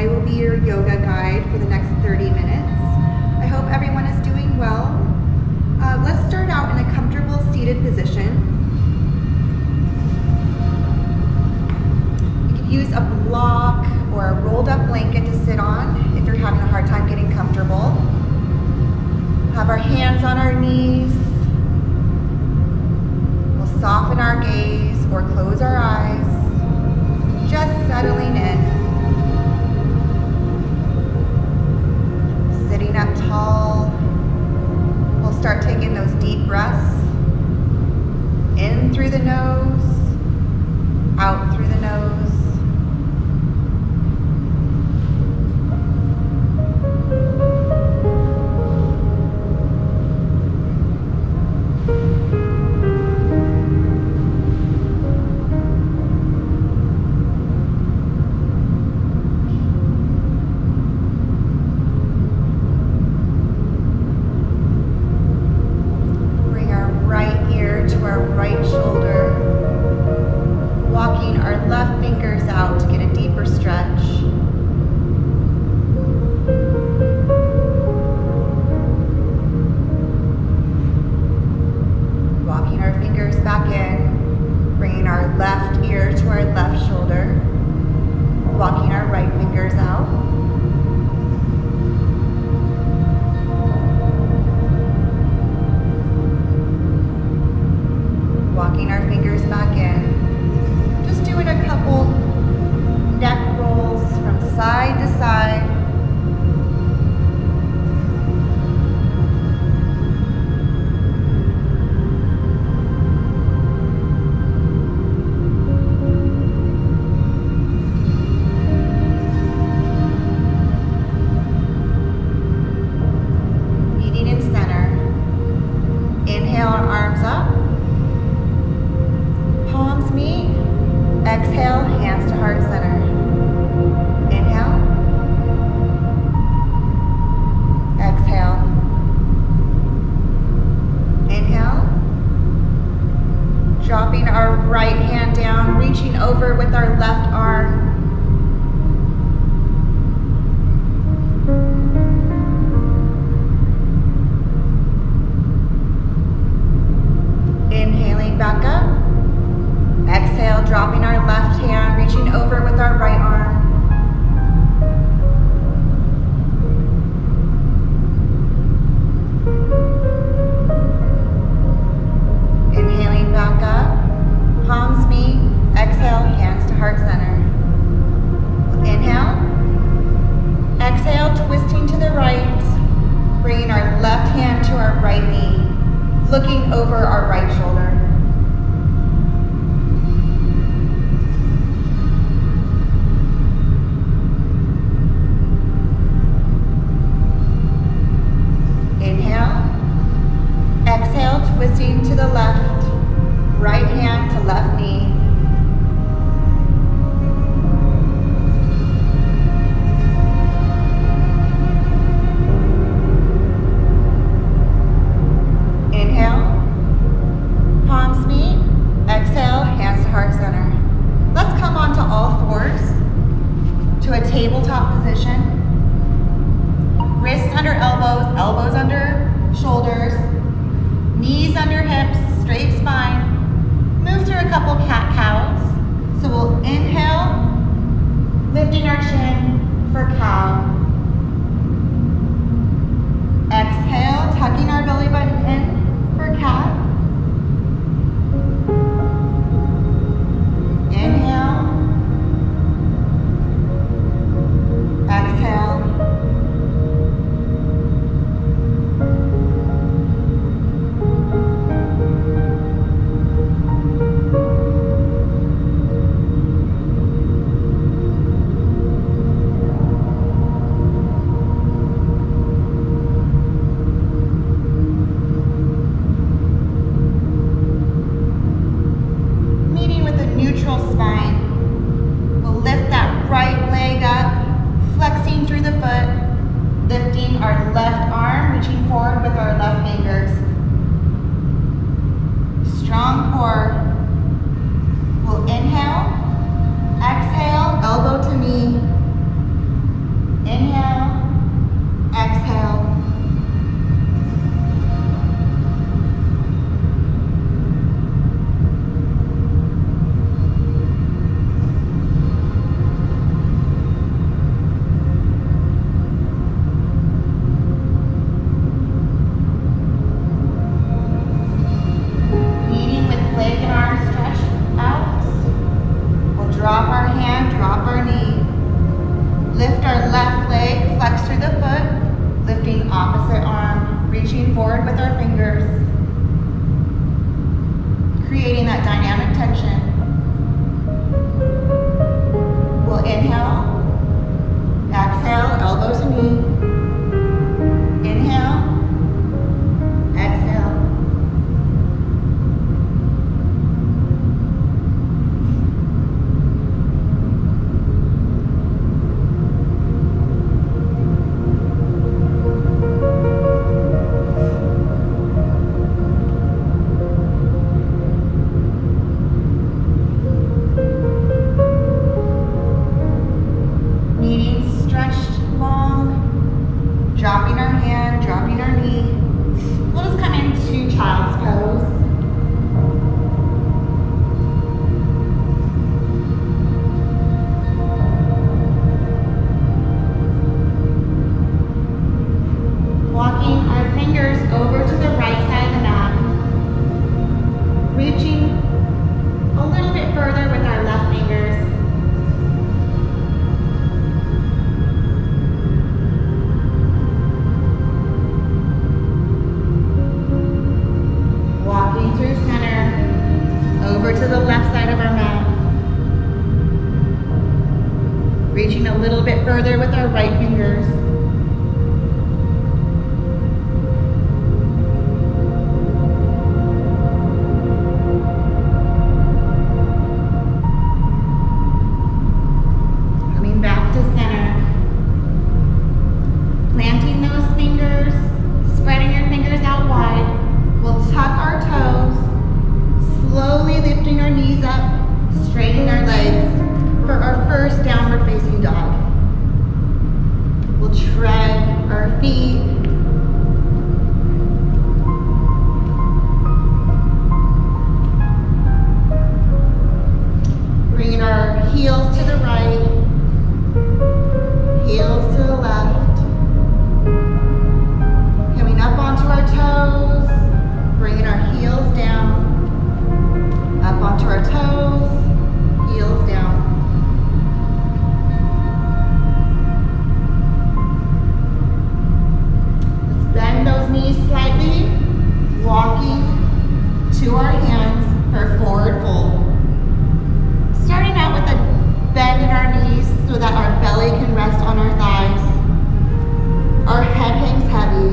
will be your yoga guide for the next 30 minutes. I hope everyone is doing well. Let's start out in a comfortable seated position. You can use a block or a rolled up blanket to sit on if you're having a hard time getting comfortable. Have our hands on our knees. We'll soften our gaze or close our eyes, just settling in. Sitting up tall, we'll start taking those deep breaths. In through the nose, out through the nose. Dropping our right hand down, reaching over with our left arm. Inhaling back up. Exhale, dropping our left hand, reaching over with our right arm. Inhaling back up, palms meet, exhale, hands to heart center. Inhale, exhale, twisting to the right, bringing our left hand to our right knee, looking over our right shoulder. a little bit further with our right fingers. Coming back to center. Planting those fingers, spreading your fingers out wide. We'll tuck our toes, slowly lifting our knees up, straightening our legs for our first downward facing dog. We'll tread our feet. Bringing our heels to the right, heels to the left. Coming up onto our toes, bringing our heels down, up onto our toes, heels down. Let's bend those knees slightly, walking to our hands for forward fold. Starting out with a bend in our knees so that our belly can rest on our thighs. Our head hangs heavy.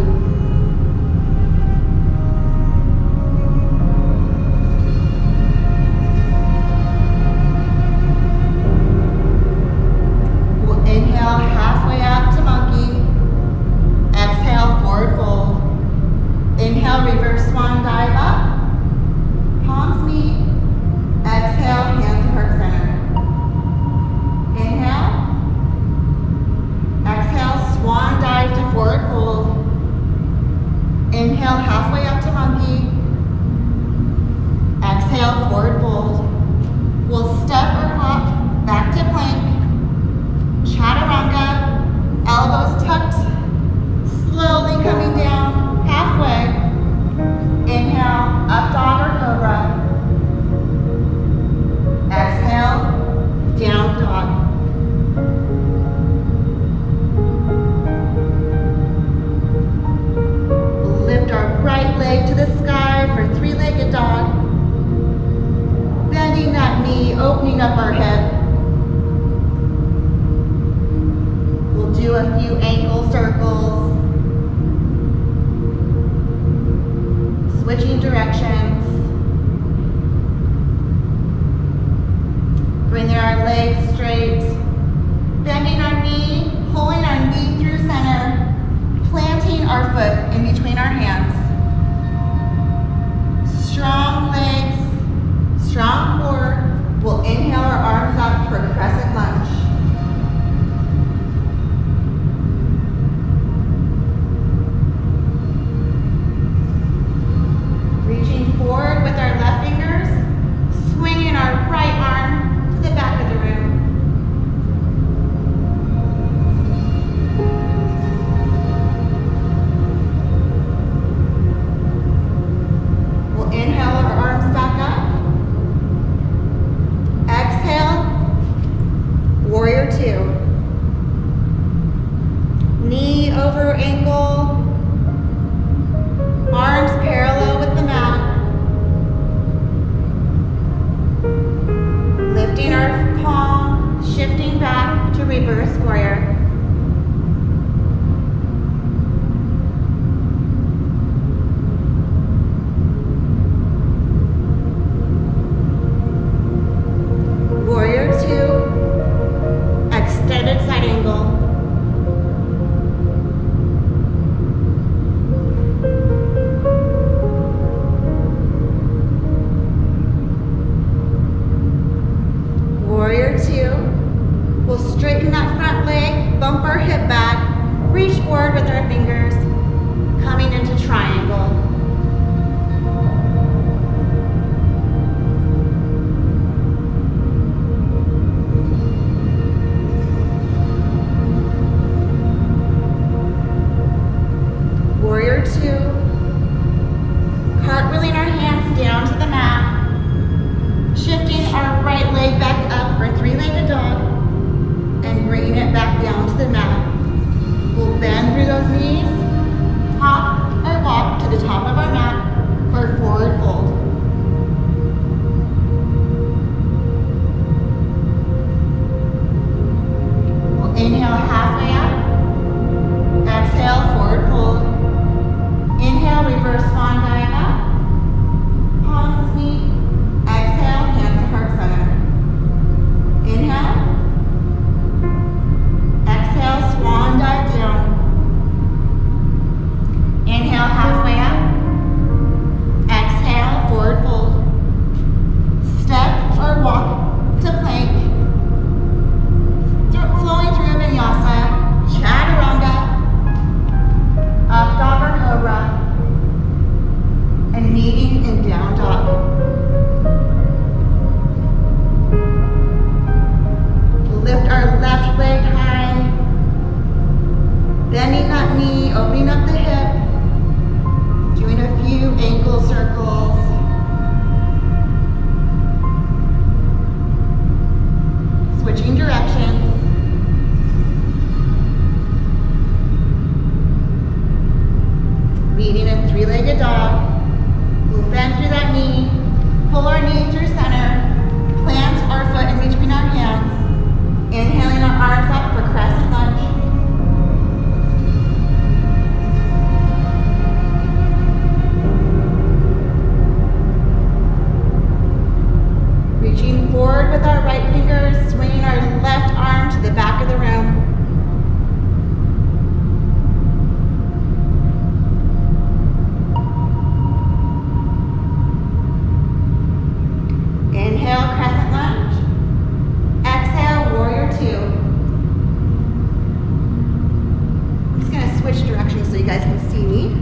We'll inhale halfway up to monkey. Exhale, forward fold. Inhale, reverse swan dive up. Palms meet. Exhale, hands to heart center. Inhale. Exhale, swan dive to forward fold. Inhale, halfway up to monkey. Exhale, forward fold. We'll step or hop back to plank. Chaturanga, elbows tucked. Slowly coming down, halfway. Inhale, up dog or cobra. Exhale, down dog. We'll lift our right leg to the sky for three-legged dog. Bending that knee, opening up our hip. We'll do a few ankle circles. Switching directions. Bringing our legs straight. Bending our knee, pulling our knee through center. Planting our foot in between our hands. Strong legs, strong core. We'll inhale our arms up for crescent lunge. Reaching forward with our left fingers, swinging our right arm to the back of the room. We'll inhale our arms back up. Exhale, warrior two. Knee over ankle, arms parallel with the mat. Lifting our palm, shifting back to reverse warrior. Warrior two, extended side angle. Warrior two, we'll straighten that front leg, bump our hip back, reach forward with our fingers, coming into triangle. Warrior two, cartwheeling our hands down to the mat, shifting our right leg back up for three-legged dog, and bringing it back down to the mat. We'll bend through those knees, hop or forward with our right fingers, swinging our left arm to the back of the room. Inhale, crescent lunge. Exhale, warrior two. I'm just going to switch directions so you guys can see me.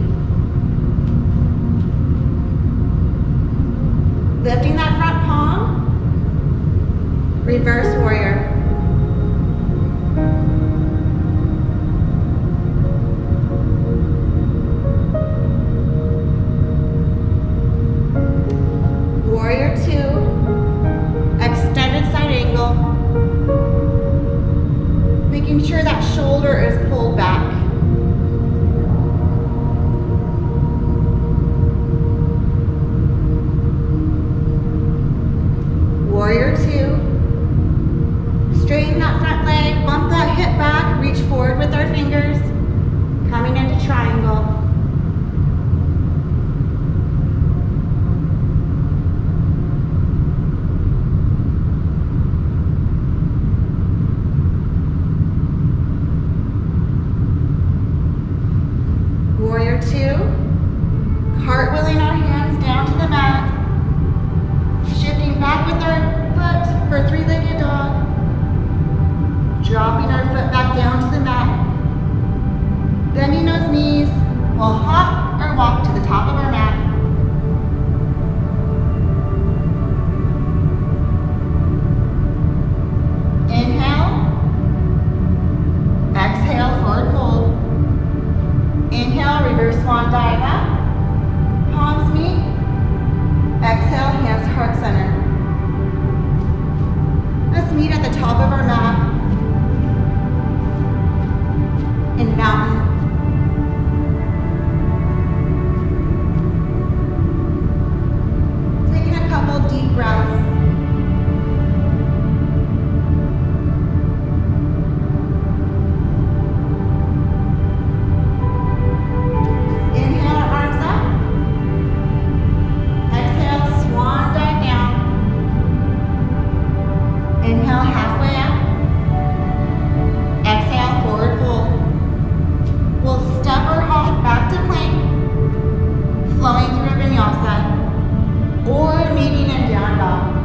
Lifting that front palm. Reverse warrior. Warrior two. Extended side angle. Making sure that shoulder is pulled back. Warrior two. Straighten that front leg, bump that hip back, reach forward with our fingers, coming into triangle. Warrior two, cartwheeling our hands down to the mat, shifting back with our foot for three-legged dog, dropping our foot back down to the mat, bending those knees, we'll hop or walk to the top of our mat. Inhale, exhale, forward fold. Inhale, reverse swan dive up, palms meet. Exhale, hands to heart center. Let's meet at the top of our mat in mountain. Taking a couple deep breaths. Inhale, halfway up. Exhale, forward fold. We'll step or hop back to plank, flowing through a vinyasa, or meeting in down dog.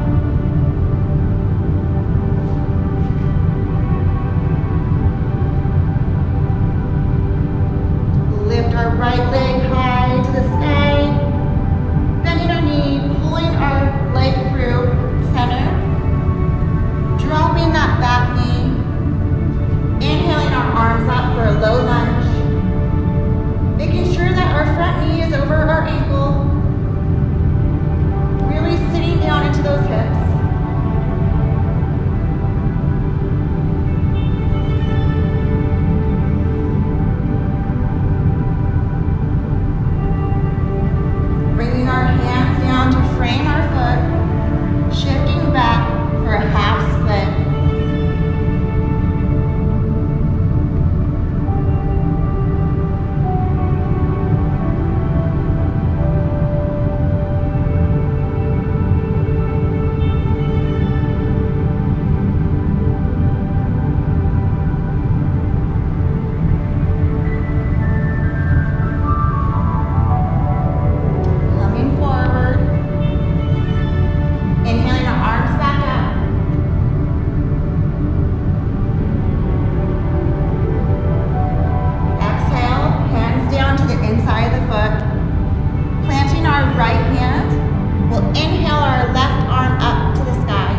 Lift our right leg high to the sky, bending our knee, pulling our leg through center. Dropping that back knee, inhaling our arms up for a low lunge, making sure that our front knee is over our ankle, really sitting down into those hips. Bringing our hands down to frame our foot, shifting back for a half split. Coming forward. Inhaling our arms back up. Exhale, hands down to the inside of the foot. Planting our right hand, we'll inhale our left arm up to the sky.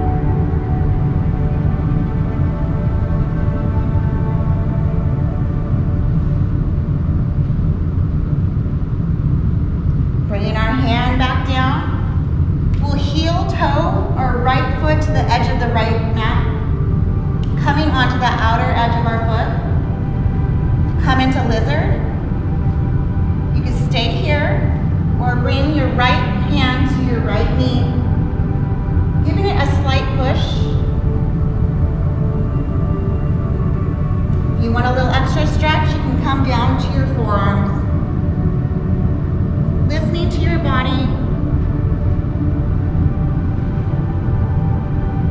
Bringing our hand back down, we'll heel toe our right foot to the edge of the right mat, coming onto the outer edge of our foot. Come into lizard. You can stay here or bring your right hand to your right knee, giving it a slight push. If you want a little extra stretch, you can come down to your forearms. Listening to your body.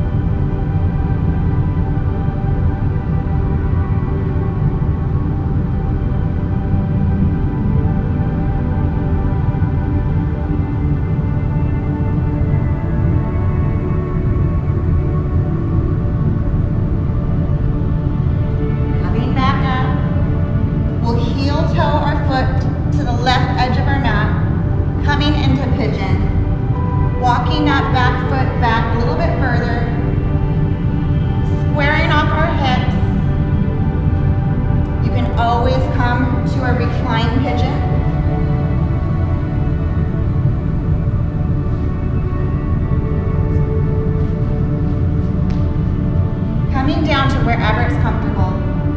wherever it's comfortable.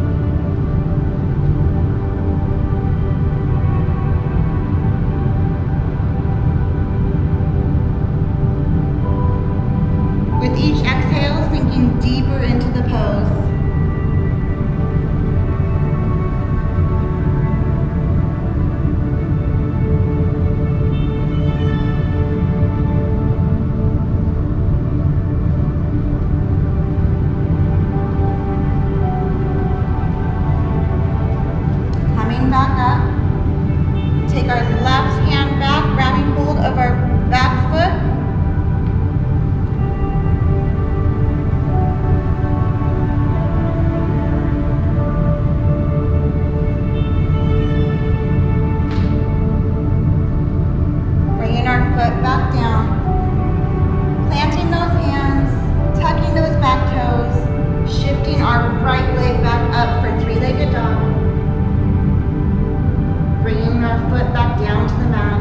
With each exhale, sinking deeper into the pose. Coming back up, take our left hand back, grabbing hold of our back foot. Foot back down, planting those hands, tucking those back toes, shifting our right leg back up for three-legged dog, bringing our foot back down to the mat,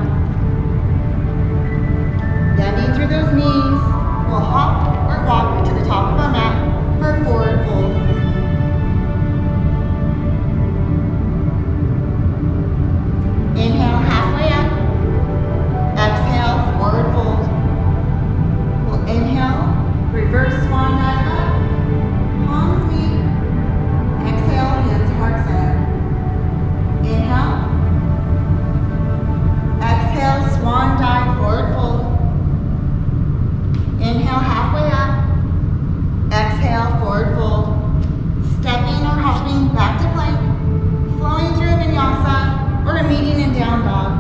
bending through those knees. We'll hop or walk to the top of our mat for a forward fold. Inhale halfway up. Exhale, forward fold. We'll inhale, reverse swan dive up, palms meet. Exhale, hands to heart center. Inhale. Exhale, swan dive, forward fold. Inhale, halfway up. Exhale, forward fold. Stepping or hopping back to plank, flowing through a vinyasa or a median and down dog.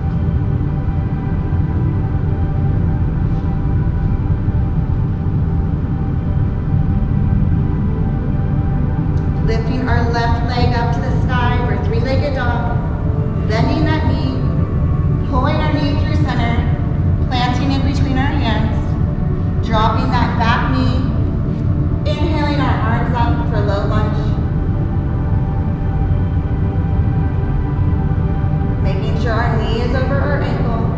Lifting our left leg up to the sky for three-legged dog, bending that knee, pulling our knee through center, planting it between our hands, dropping that back knee, inhaling our arms up for low lunge. Making sure our knee is over our ankle.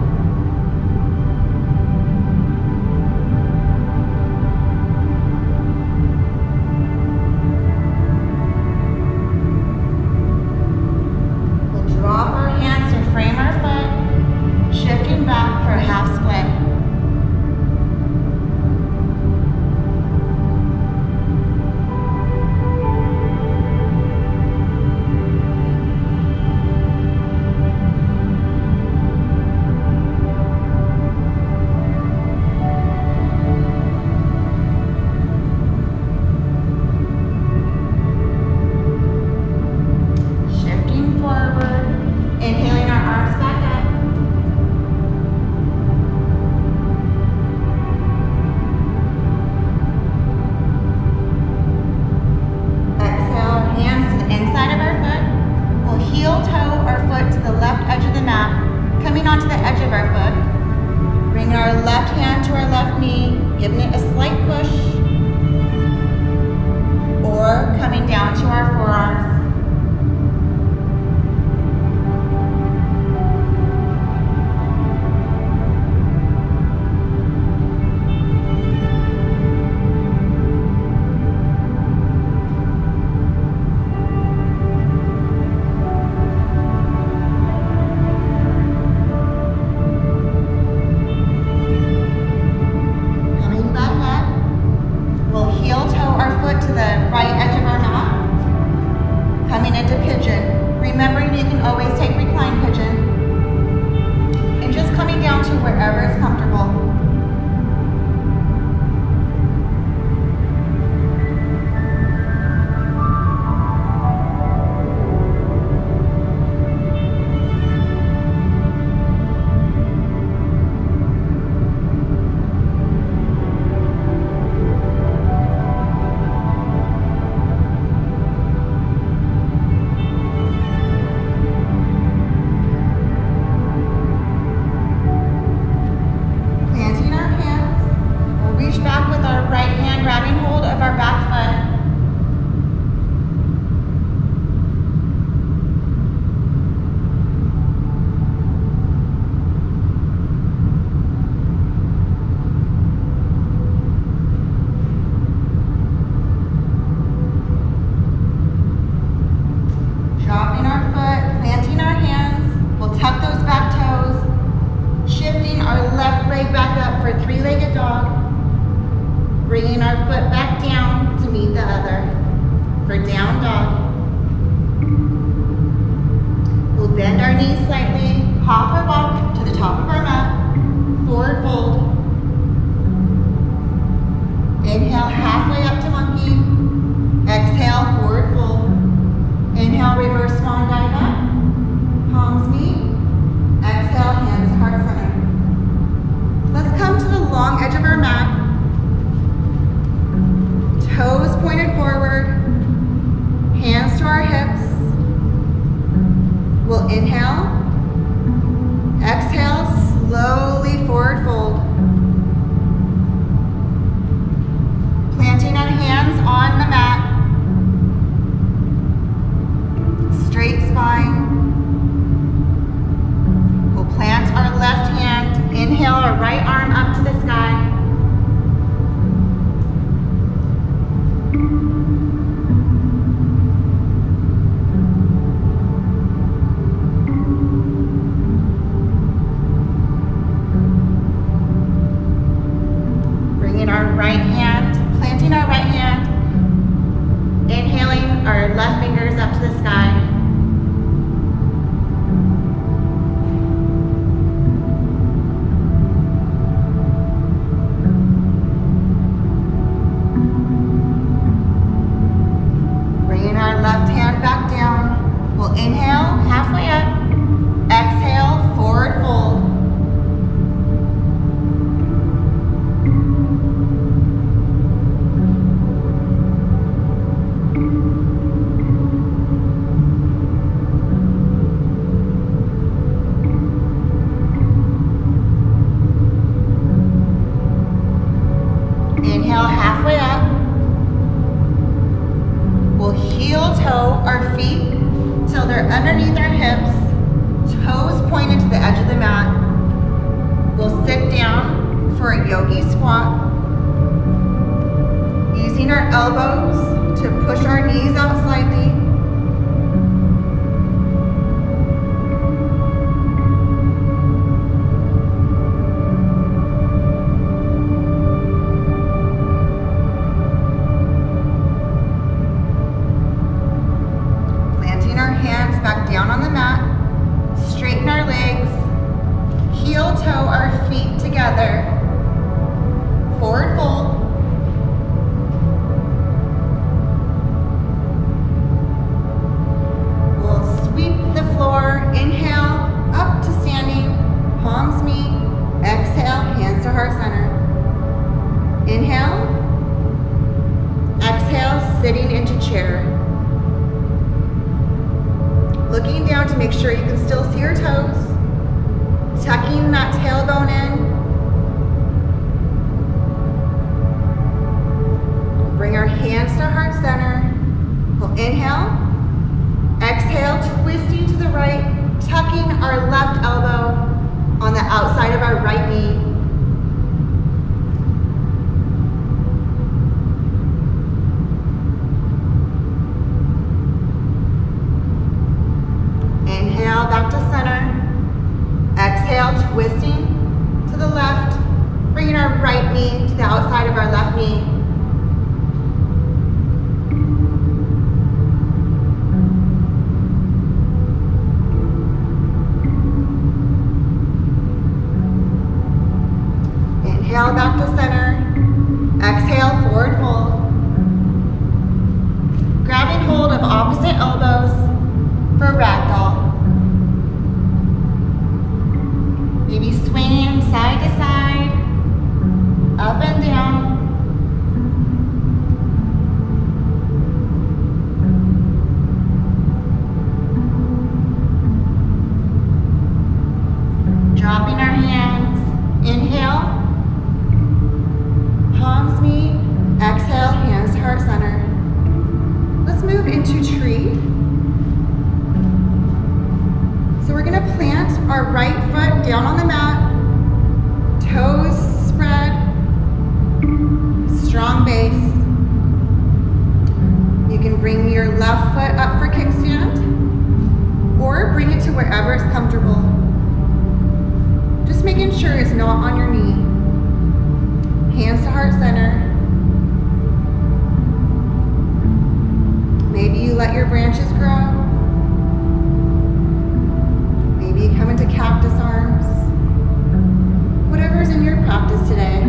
Drop our hands to frame our foot, shifting back for a half split. our foot back down to meet the other for down dog. We'll bend our knees slightly, hop or walk to the top of our mat, forward fold. Inhale, halfway up to monkey. Exhale, forward fold. Inhale, reverse swan dive up. Palms meet. Exhale, hands to heart center. Let's come to the long edge of our mat. Toes pointed forward. Hands to our hips. We'll inhale. Exhale, slowly forward fold. Planting our hands on the mat. Straight spine. We'll plant our left hand. Inhale our right arm up to the sky. Bringing our right hand, planting our right hand. Inhaling our left fingers up to the sky. Bringing our left hand back down. We'll inhale, halfway up. Exhale, forward fold. Inhale, halfway up. We'll heel toe our feet till they're underneath our hips, toes pointed to the edge of the mat. We'll sit down for a yogi squat, using our elbows to push our knees out slightly. Back down on the mat, straighten our legs, heel toe our feet together, forward fold. We'll sweep the floor, inhale, up to standing, palms meet, exhale, hands to heart center. Inhale, exhale, sitting into chair. Looking down to make sure you can still see your toes. Tucking that tailbone in. Bring our hands to heart center. We'll inhale. Exhale, twisting to the right, tucking our left elbow on the outside of our right knee. Inhale, back to center. Exhale, twisting to the left, bringing our right knee to the outside of our left knee. Inhale, back to center. Exhale, forward fold. Grabbing hold of opposite elbows for ragdoll. Maybe swinging side to side, up and down. Dropping our hands. Inhale, palms meet. Exhale, hands to heart center. Let's move into tree. So we're gonna plant our right foot down on the mat, toes spread, strong base. You can bring your left foot up for kickstand, or bring it to wherever is comfortable. Just making sure it's not on your knee. Hands to heart center. branches grow. Maybe you come into cactus arms. Whatever's in your practice today.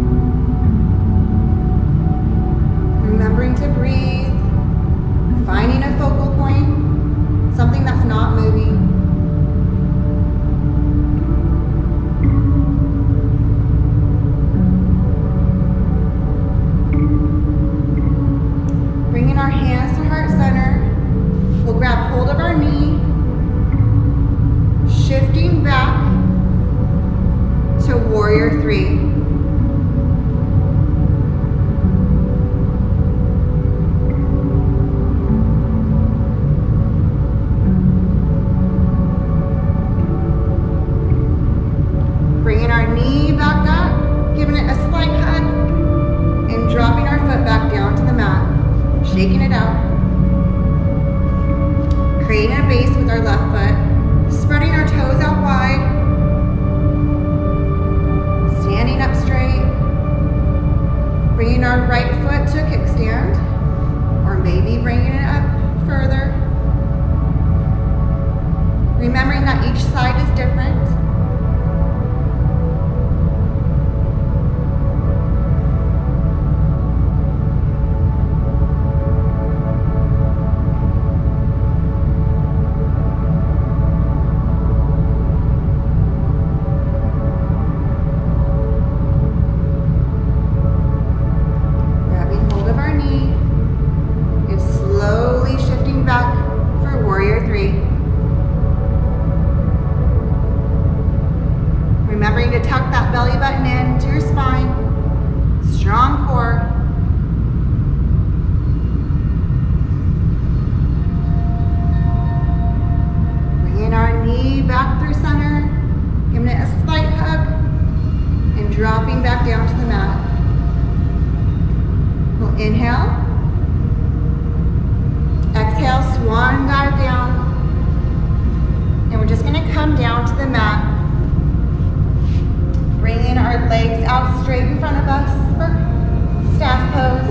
Remembering to breathe, finding a focal point, something that's not moving. Bringing our hands to heart center, we'll grab hold of our knee, shifting back to warrior three. Bringing our knee back up, giving it a slight hug, and dropping our foot back down to the mat, shaking it out. Creating a base with our left foot, spreading our toes out wide, standing up straight, bringing our right foot to a kickstand, or maybe bringing it up further. Remembering that each side is different. Remembering to tuck that belly button into your spine, strong core. Bringing our knee back through center, giving it a slight hug, and dropping back down to the mat. We'll inhale, exhale, swan dive down, and we're just going to come down to the mat. Bringing our legs out straight in front of us for staff pose.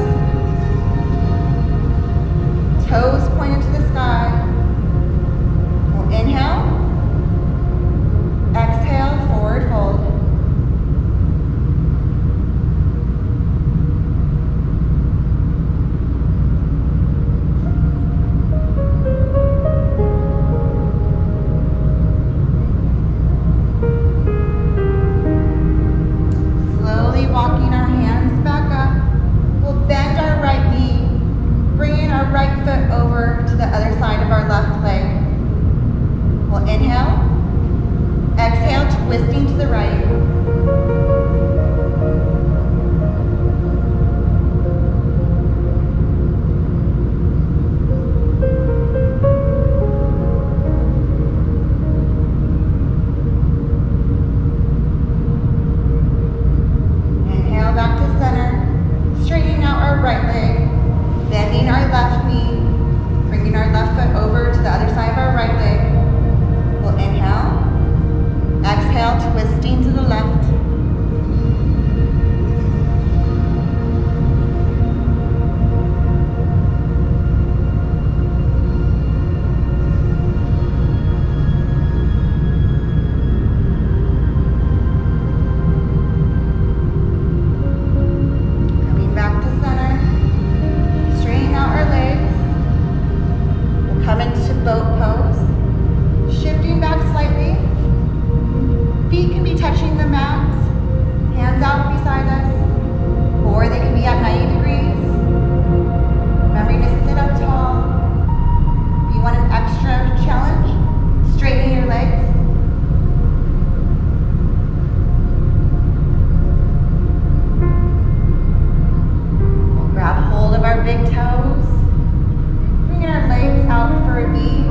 Toes pointed to the sky. We'll inhale, exhale, forward fold. Walking our hands back up, we'll bend our right knee, bringing our right foot over to the other side of our left leg. We'll inhale, exhale, twisting to the right. Twisting to the left. Coming back to center, straightening out our legs. We'll come into boat pose, shifting back slightly. Feet can be touching the mat, hands out beside us, or they can be at 90 degrees. Remembering to sit up tall. If you want an extra challenge, straighten your legs. We'll grab hold of our big toes, bringing our legs out for a V.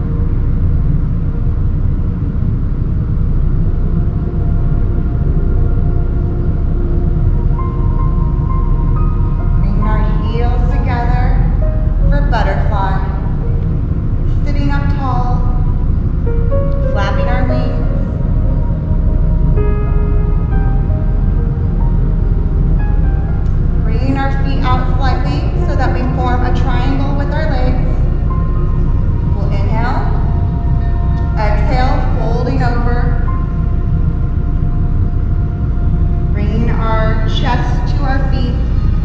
Butterfly, sitting up tall, flapping our wings. Bringing our feet out slightly so that we form a triangle with our legs. folding over, bringing our chest to our feet.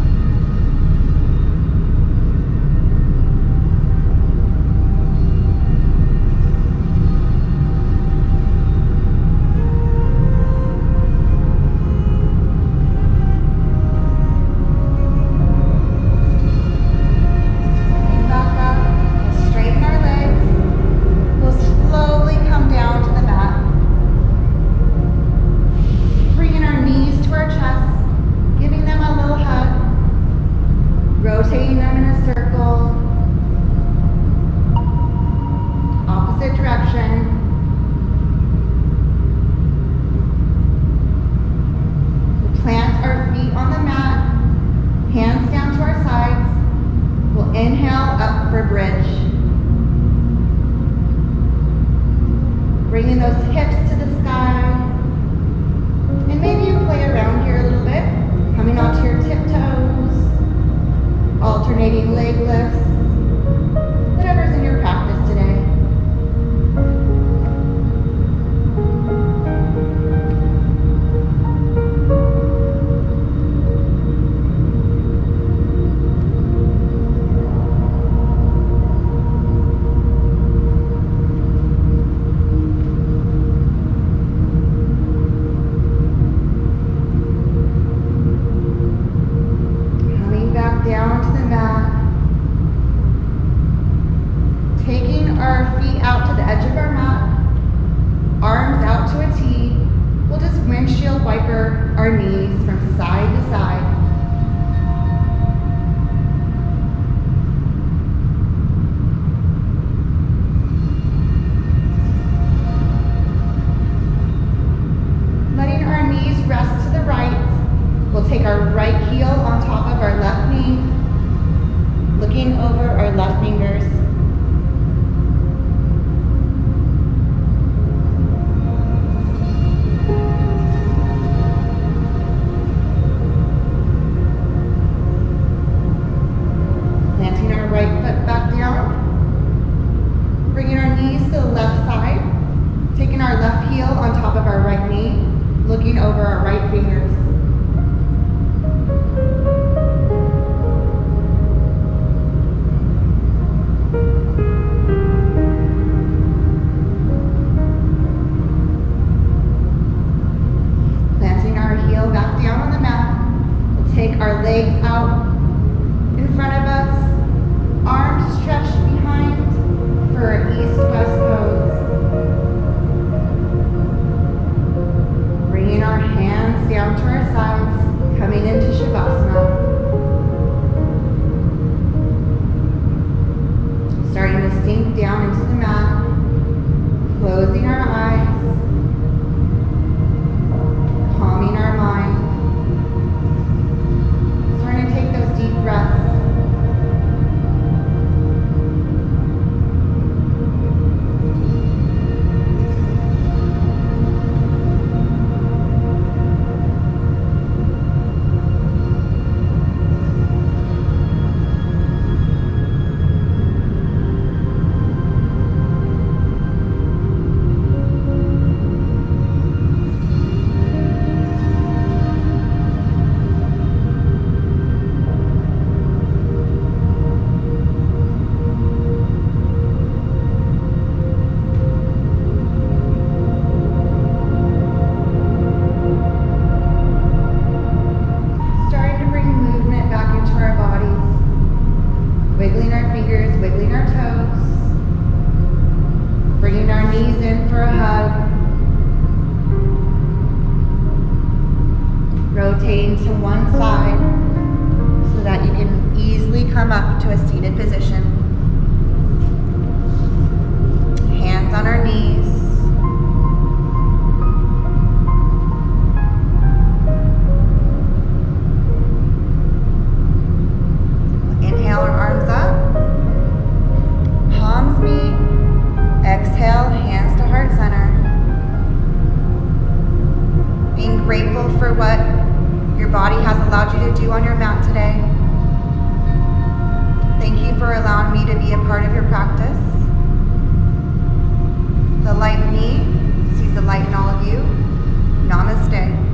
Rotating them in a circle, opposite direction. We'll plant our feet on the mat, hands down to our sides. We'll inhale up for bridge. Bringing those hips to the sky. And maybe you play around here a little bit, coming onto your tiptoes. Alternating leg lifts, whatever's in your practice today. Down to the mat, taking our feet out to the edge of our mat, arms out to a T. We'll just windshield wiper our knees from side to side. Letting our knees rest to the right. We'll take our right heel on top of our left knee, looking over our left fingers. Planting our right foot back down, bringing our knees to the left side, taking our left heel on top of our right knee, looking over our right fingers. Back down on the mat. We'll take our legs out in front of us, arms stretched behind for an east-west pose. Bringing our hands down to our sides, coming into Shavasana. Starting to sink down into the mat, closing our eyes. Calming our mind, starting to take those deep breaths. Wiggling our fingers, wiggling our toes. Bringing our knees in for a hug. Rotating to one side so that you can easily come up to a seated position. Hands on our knees. Inhale our arms up, palms meet, exhale, hands to heart center. Being grateful for what your body has allowed you to do on your mat today. Thank you for allowing me to be a part of your practice. The light me enlighten all of you. Namaste.